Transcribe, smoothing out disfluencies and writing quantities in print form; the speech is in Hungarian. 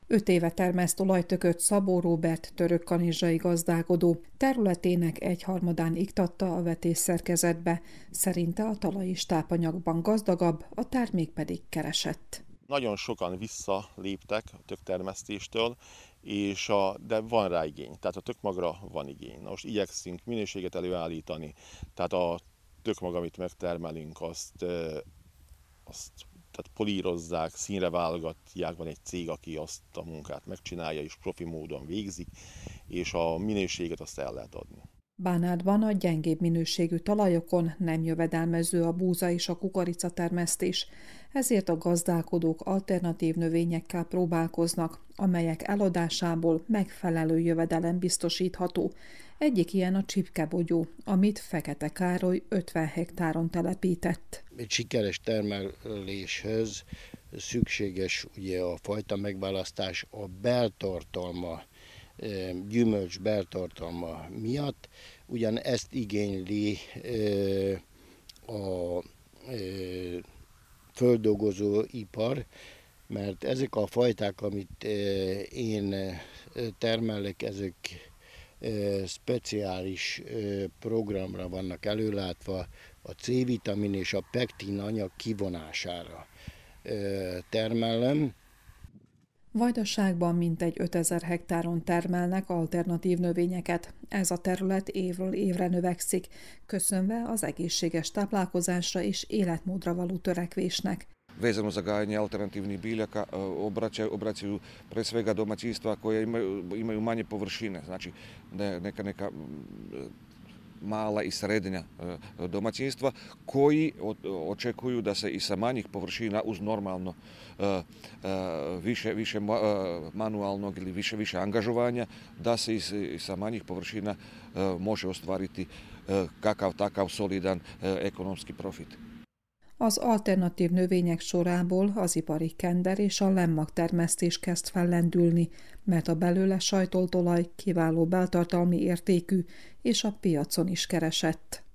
5 éve termeszt olajtököt Szabó Róbert törökkanizsai gazdálkodó. Területének egyharmadán iktatta a vetésszerkezetbe. Szerinte a talaj is tápanyagban gazdagabb, a termék pedig keresett. Nagyon sokan visszaléptek a töktermesztéstől, de van rá igény, tehát a tökmagra van igény. Na most igyekszünk minőséget előállítani, tehát a tökmag, amit megtermelünk, azt tehát polírozzák, színre válogatják, van egy cég, aki azt a munkát megcsinálja és profi módon végzik, és a minőséget azt el lehet adni. Bánátban a gyengébb minőségű talajokon nem jövedelmező a búza és a kukorica termesztés, ezért a gazdálkodók alternatív növényekkel próbálkoznak, amelyek eladásából megfelelő jövedelem biztosítható. Egyik ilyen a csipkebogyó, amit Fekete Károly 50 hektáron telepített. Egy sikeres termeléshez szükséges ugye a fajta megválasztás, a beltartalma, gyümölcs beltartalma miatt, ugyan ezt igényli a földolgozó ipar, mert ezek a fajták, amit én termelek, ezek speciális programra vannak előlátva, a C-vitamin és a pektin anyag kivonására termelem. Vajdaságban mintegy 5000 hektáron termelnek alternatív növényeket. Ez a terület évről évre növekszik, köszönve az egészséges táplálkozásra és életmódra való törekvésnek. Vezano za gajenje alternativnih biljaka obraćaju pre svega domaćinstva koje imaju manje površine, znači neka mala i srednja domaćinstva koji očekuju da se i sa manjih površina uz normalno više manualnog ili više angažovanja, da se i sa manjih površina može ostvariti kakav takav solidan ekonomski profit. Az alternatív növények sorából az ipari kender és a lemmag termesztés kezd fellendülni, mert a belőle sajtolt olaj kiváló beltartalmi értékű és a piacon is keresett.